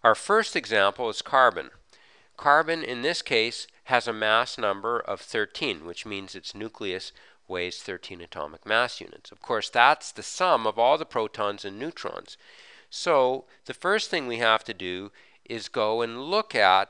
Our first example is carbon. Carbon, in this case, has a mass number of 13, which means its nucleus weighs 13 atomic mass units. Of course, that's the sum of all the protons and neutrons. So the first thing we have to do is go and look at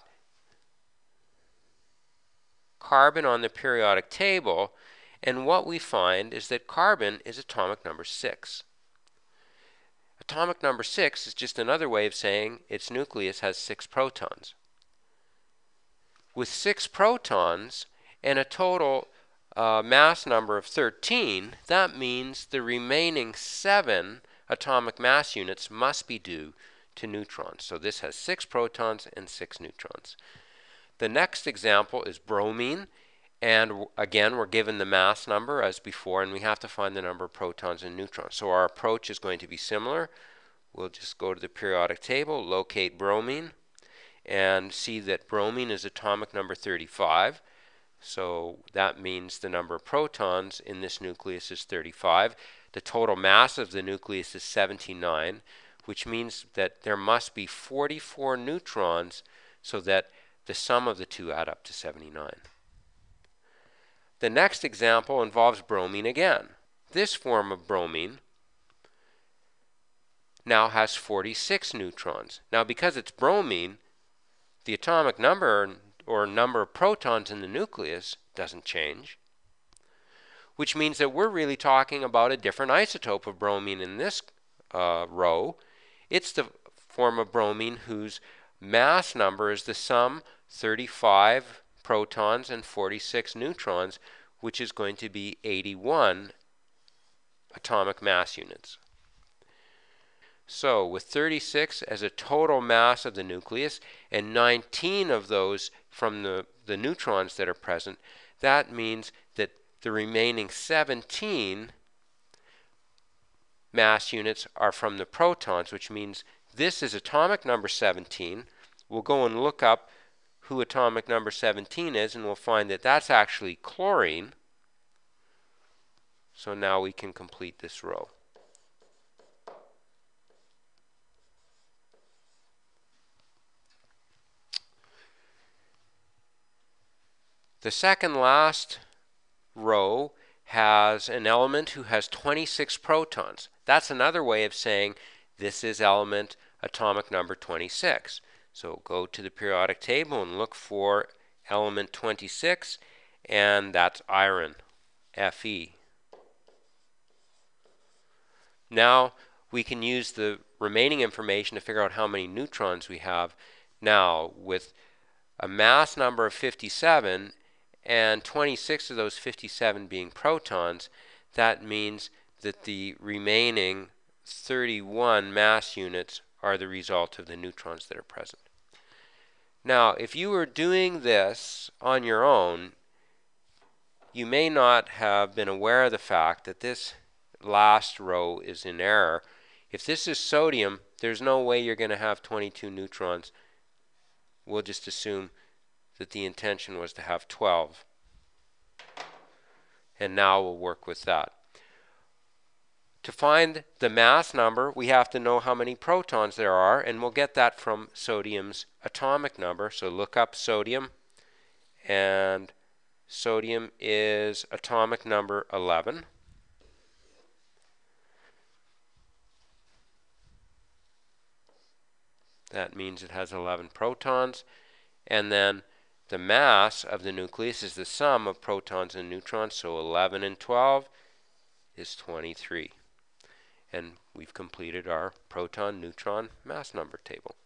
carbon on the periodic table, and what we find is that carbon is atomic number 6. Atomic number 6 is just another way of saying its nucleus has 6 protons. With 6 protons and a total mass number of 13, that means the remaining 7 atomic mass units must be due to neutrons. So this has 6 protons and 6 neutrons. The next example is bromine, and again we're given the mass number as before, and we have to find the number of protons and neutrons. So our approach is going to be similar. We'll just go to the periodic table, locate bromine, and see that bromine is atomic number 35. So that means the number of protons in this nucleus is 35. The total mass of the nucleus is 79, which means that there must be 44 neutrons so that the sum of the two add up to 79. The next example involves bromine again. This form of bromine now has 46 neutrons. Now, because it's bromine, the atomic number or number of protons in the nucleus doesn't change, which means that we're really talking about a different isotope of bromine in this row. It's the form of bromine whose mass number is the sum 35 protons and 46 neutrons, which is going to be 81 atomic mass units. So with 36 as a total mass of the nucleus and 19 of those from the neutrons that are present, that means that the remaining 17 mass units are from the protons, which means this is atomic number 17. We'll go and look up who atomic number 17 is, and we'll find that that's actually chlorine. So now we can complete this row. The second last row has an element who has 26 protons. That's another way of saying this is element atomic number 26. So go to the periodic table and look for element 26, and that's iron, Fe. Now we can use the remaining information to figure out how many neutrons we have. Now, with a mass number of 57 and 26 of those 57 being protons, that means that the remaining 31 mass units are the result of the neutrons that are present. Now, if you were doing this on your own, you may not have been aware of the fact that this last row is in error. If this is sodium, there's no way you're going to have 22 neutrons. We'll just assume that the intention was to have 12. And now we'll work with that. To find the mass number, we have to know how many protons there are, and we'll get that from sodium's atomic number. So look up sodium, and sodium is atomic number 11. That means it has 11 protons. And then the mass of the nucleus is the sum of protons and neutrons, so 11 and 12 is 23. And we've completed our proton-neutron mass number table.